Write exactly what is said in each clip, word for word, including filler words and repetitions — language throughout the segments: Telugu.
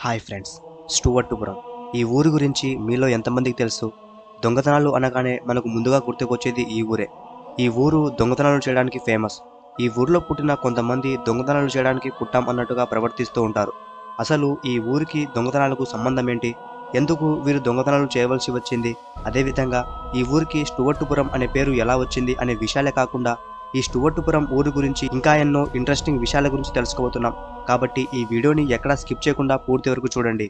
హాయ్ ఫ్రెండ్స్, స్టూవర్టుపురం ఈ ఊరి గురించి మీలో ఎంతమందికి తెలుసు? దొంగతనాలు అనగానే మనకు ముందుగా గుర్తుకొచ్చేది ఈ ఊరే. ఈ ఊరు దొంగతనాలు చేయడానికి ఫేమస్. ఈ ఊరిలో పుట్టిన కొంతమంది దొంగతనాలు చేయడానికి పుట్టాం అన్నట్టుగా ప్రవర్తిస్తూ ఉంటారు. అసలు ఈ ఊరికి దొంగతనాలకు సంబంధం ఏంటి? ఎందుకు వీరు దొంగతనాలు చేయవలసి వచ్చింది? అదేవిధంగా ఈ ఊరికి స్టూవర్టుపురం అనే పేరు ఎలా వచ్చింది అనే విషయాలే కాకుండా ఈ స్టూవర్టుపురం ఊరి గురించి ఇంకా ఎన్నో ఇంట్రెస్టింగ్ విషయాల గురించి తెలుసుకోబోతున్నాం. కాబట్టి ఈ వీడియోని ఎక్కడా స్కిప్ చేయకుండా పూర్తి వరకు చూడండి.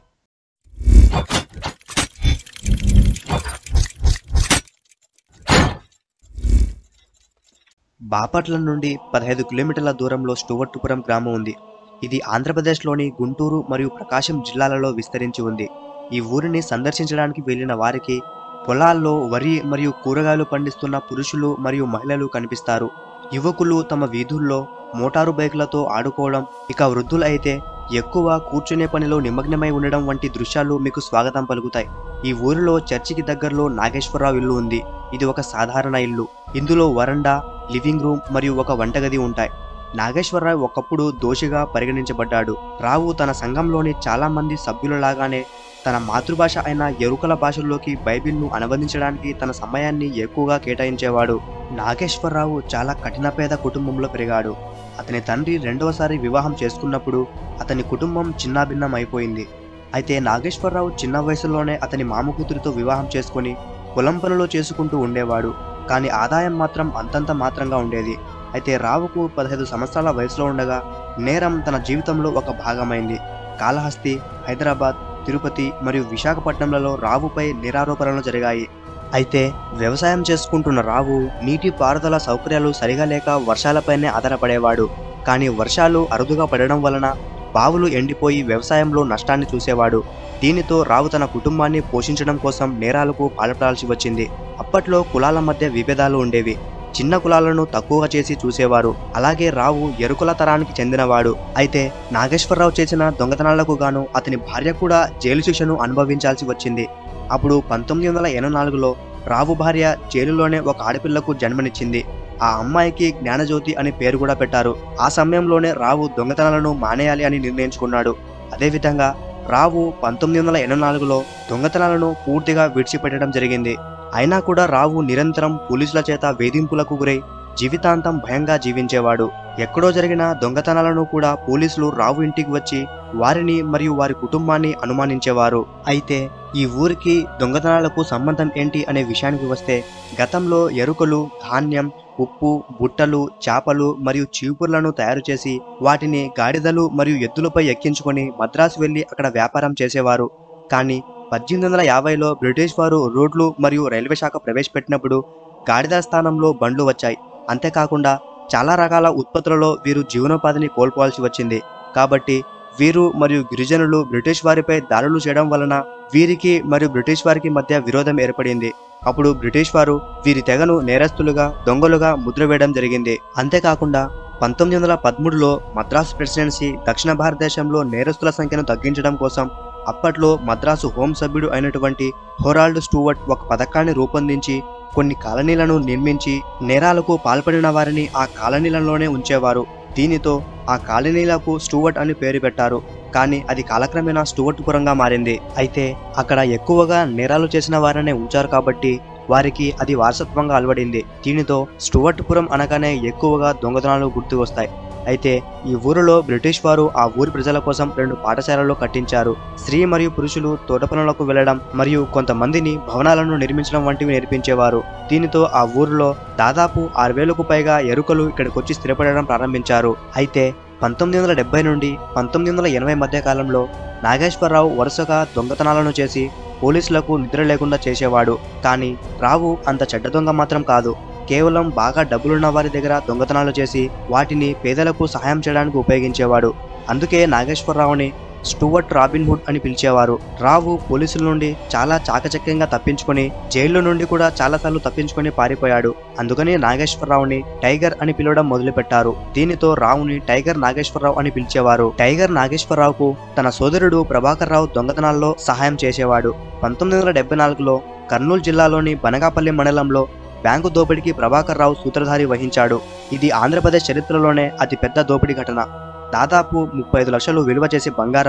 బాపట్ల నుండి పదహైదు కిలోమీటర్ల దూరంలో స్టూవర్టుపురం గ్రామం ఉంది. ఇది ఆంధ్రప్రదేశ్లోని గుంటూరు మరియు ప్రకాశం జిల్లాలలో విస్తరించి ఉంది. ఈ ఊరిని సందర్శించడానికి వెళ్లిన వారికి పొలాల్లో వరి మరియు కూరగాయలు పండిస్తున్న పురుషులు మరియు మహిళలు కనిపిస్తారు. యువకులు తమ వీధుల్లో మోటారు బైకులతో ఆడుకోవడం, ఇక వృద్ధులు అయితే ఎక్కువ కూర్చునే పనిలో నిమగ్నమై ఉండడం వంటి దృశ్యాలు మీకు స్వాగతం పలుకుతాయి. ఈ ఊరిలో చర్చికి దగ్గరలో నాగేశ్వరరావు ఇల్లు ఉంది. ఇది ఒక సాధారణ ఇల్లు. ఇందులో వరండా, లివింగ్ రూమ్ మరియు ఒక వంటగది ఉంటాయి. నాగేశ్వరరావు ఒకప్పుడు దోషిగా పరిగణించబడ్డాడు. రావు తన సంఘంలోని చాలా మంది సభ్యులలాగానే తన మాతృభాష అయిన ఎరుకల భాషల్లోకి బైబిల్ను అనువదించడానికి తన సమయాన్ని ఎక్కువగా కేటాయించేవాడు. నాగేశ్వరరావు చాలా కఠిన పేద కుటుంబంలో పెరిగాడు. అతని తండ్రి రెండవసారి వివాహం చేసుకున్నప్పుడు అతని కుటుంబం చిన్నాభిన్నం అయిపోయింది. అయితే నాగేశ్వరరావు చిన్న వయసులోనే అతని మామ కూతురితో వివాహం చేసుకుని పొలం పనులు చేసుకుంటూ ఉండేవాడు. కానీ ఆదాయం మాత్రం అంతంత మాత్రంగా ఉండేది. అయితే రావుకు పదహైదు సంవత్సరాల వయసులో ఉండగా నేరం తన జీవితంలో ఒక భాగమైంది. కాళహస్తి, హైదరాబాద్, తిరుపతి మరియు విశాఖపట్నంలలో రావుపై నేరారోపణలు జరిగాయి. అయితే వ్యవసాయం చేసుకుంటున్న రావు నీటి పారుదల సౌకర్యాలు సరిగా లేక వర్షాలపైనే ఆధారపడేవాడు. కానీ వర్షాలు అరుదుగా పడడం వలన బావులు ఎండిపోయి వ్యవసాయంలో నష్టాన్ని చూసేవాడు. దీనితో రావు తన కుటుంబాన్ని పోషించడం కోసం నేరాలకు పాల్పడాల్సి వచ్చింది. అప్పట్లో కులాల మధ్య విభేదాలు ఉండేవి. చిన్న కులాలను తక్కువగా చేసి చూసేవారు. అలాగే రావు ఎరుకుల తరానికి చెందినవాడు. అయితే నాగేశ్వరరావు చేసిన దొంగతనాలకు గాను అతని భార్య కూడా జైలు శిక్షను అనుభవించాల్సి వచ్చింది. అప్పుడు పంతొమ్మిది వందల ఎనభై నాలుగులో రావు భార్య జైలులోనే ఒక ఆడపిల్లకు జన్మనిచ్చింది. ఆ అమ్మాయికి జ్ఞానజ్యోతి అని పేరు కూడా పెట్టారు. ఆ సమయంలోనే రావు దొంగతనాలను మానేయాలి అని నిర్ణయించుకున్నాడు. అదేవిధంగా రావు పంతొమ్మిది వందల ఎనభై నాలుగులో దొంగతనాలను పూర్తిగా విడిచిపెట్టడం జరిగింది. అయినా కూడా రావు నిరంతరం పోలీసుల చేత వేధింపులకు గురై జీవితాంతం భయంగా జీవించేవాడు. ఎక్కడో జరిగిన దొంగతనాలను కూడా పోలీసులు రావు ఇంటికి వచ్చి వారిని మరియు వారి కుటుంబాన్ని అనుమానించేవారు. అయితే ఈ ఊరికి దొంగతనాలకు సంబంధం ఏంటి అనే విషయానికి వస్తే, గతంలో ఎరుకలు, ధాన్యం, ఉప్పు, బుట్టలు, చేపలు మరియు చీపుర్లను తయారు చేసి వాటిని గాడిదలు మరియు ఎద్దులపై ఎక్కించుకొని మద్రాసు వెళ్లి అక్కడ వ్యాపారం చేసేవారు. కానీ పద్దెనిమిది వందల యాభైలో బ్రిటిష్ వారు రోడ్లు మరియు రైల్వే శాఖ ప్రవేశపెట్టినప్పుడు గాడిద స్థానంలో బండ్లు వచ్చాయి. అంతేకాకుండా చాలా రకాల ఉత్పత్తులలో వీరు జీవనోపాధిని కోల్పోవాల్సి వచ్చింది. కాబట్టి వీరు మరియు గిరిజనులు బ్రిటిష్ వారిపై దాడులు చేయడం వలన వీరికి మరియు బ్రిటిష్ వారికి మధ్య విరోధం ఏర్పడింది. అప్పుడు బ్రిటిష్ వారు వీరి తెగను నేరస్తులుగా, దొంగలుగా ముద్ర వేయడం జరిగింది. అంతేకాకుండా పంతొమ్మిది వందల పదమూడులో మద్రాసు ప్రెసిడెన్సీ దక్షిణ భారతదేశంలో నేరస్తుల సంఖ్యను తగ్గించడం కోసం అప్పట్లో మద్రాసు హోం సభ్యుడు అయినటువంటి హొరాల్డ్ స్టూవర్ట్ ఒక పథకాన్ని రూపొందించి కొన్ని కాలనీలను నిర్మించి నేరాలకు పాల్పడిన వారిని ఆ కాలనీలలోనే ఉంచేవారు. దీనితో ఆ కాలనీలకు స్టూవర్ట్ అని పేరు పెట్టారు. కానీ అది కాలక్రమేణా స్టూవర్టుపురంగా మారింది. అయితే అక్కడ ఎక్కువగా నేరాలు చేసిన వారినే ఉంచారు కాబట్టి వారికి అది వారసత్వంగా అలవడింది. దీనితో స్టూవర్టుపురం అనగానే ఎక్కువగా దొంగతనాలు గుర్తు వస్తాయి. అయితే ఈ ఊరిలో బ్రిటిష్ వారు ఆ ఊరి ప్రజల కోసం రెండు పాఠశాలలు కట్టించారు. స్త్రీ మరియు పురుషులు తోట పనులకు వెళ్లడం మరియు కొంతమందిని భవనాలను నిర్మించడం వంటివి నేర్పించేవారు. దీనితో ఆ ఊరిలో దాదాపు ఆరు వేలకు పైగా ఎరుకలు ఇక్కడికొచ్చి స్థిరపడడం ప్రారంభించారు. అయితే పంతొమ్మిది వందల డెబ్బై నుండి పంతొమ్మిది వందల ఎనభై మధ్య కాలంలో నాగేశ్వరరావు వరుసగా దొంగతనాలను చేసి పోలీసులకు నిద్ర లేకుండా చేసేవాడు. కానీ రావు అంత చెడ్డ దొంగ మాత్రం కాదు. కేవలం బాగా డబ్బులున్న వారి దగ్గర దొంగతనాలు చేసి వాటిని పేదలకు సహాయం చేయడానికి ఉపయోగించేవాడు. అందుకే నాగేశ్వరరావుని స్టూవర్ట్ రాబిన్ హుడ్ అని పిలిచేవారు. రావు పోలీసుల నుండి చాలా చాకచక్యంగా తప్పించుకొని జైల్లో నుండి కూడా చాలాసార్లు తప్పించుకొని పారిపోయాడు. అందుకని నాగేశ్వరరావుని టైగర్ అని పిలవడం మొదలుపెట్టారు. దీనితో రావుని టైగర్ నాగేశ్వరరావు అని పిలిచేవారు. టైగర్ నాగేశ్వరరావుకు తన సోదరుడు ప్రభాకర్ రావు దొంగతనాల్లో సహాయం చేసేవాడు. పంతొమ్మిది వందల డెబ్బై నాలుగులో కర్నూలు జిల్లాలోని బనగాపల్లి మండలంలో బ్యాంకు దోపిడీకి ప్రభాకర్ రావు సూత్రధారి వహించాడు. ఇది ఆంధ్రప్రదేశ్ చరిత్రలోనే అతి పెద్ద దోపిడీ ఘటన. దాదాపు ముప్పై ఐదు లక్షలు విలువ చేసే బంగారం,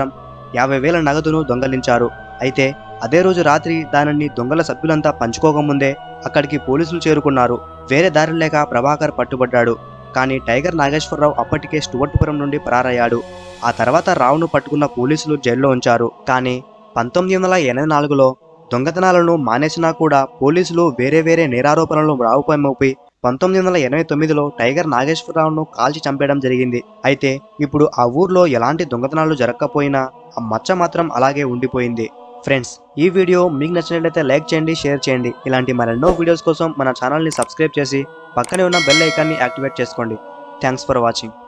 యాభై వేల నగదును దొంగలించారు. అయితే అదే రోజు రాత్రి దానిని దొంగల సభ్యులంతా పంచుకోకముందే అక్కడికి పోలీసులు చేరుకున్నారు. వేరే దారి లేక ప్రభాకర్ పట్టుబడ్డాడు. కానీ టైగర్ నాగేశ్వరరావు అప్పటికే స్టువర్ట్పురం నుండి పరారయ్యాడు. ఆ తర్వాత రావును పట్టుకున్న పోలీసులు జైల్లో ఉంచారు. కానీ పంతొమ్మిది వందల ఎనభై నాలుగులో దొంగతనాలను మానేసినా కూడా పోలీసులు వేరే వేరే నేరారోపణలు రావుపై మోపి పంతొమ్మిది వందల ఎనభై తొమ్మిదిలో టైగర్ నాగేశ్వరరావును కాల్చి చంపేయడం జరిగింది. అయితే ఇప్పుడు ఆ ఊర్లో ఎలాంటి దొంగతనాలు జరగకపోయినా ఆ మచ్చ మాత్రం అలాగే ఉండిపోయింది. ఫ్రెండ్స్, ఈ వీడియో మీకు నచ్చినట్లయితే లైక్ చేయండి, షేర్ చేయండి. ఇలాంటి మరెన్నో వీడియోస్ కోసం మన ఛానల్ని సబ్స్క్రైబ్ చేసి పక్కనే ఉన్న బెల్ ఐకాన్ని యాక్టివేట్ చేసుకోండి. Thanks for watching.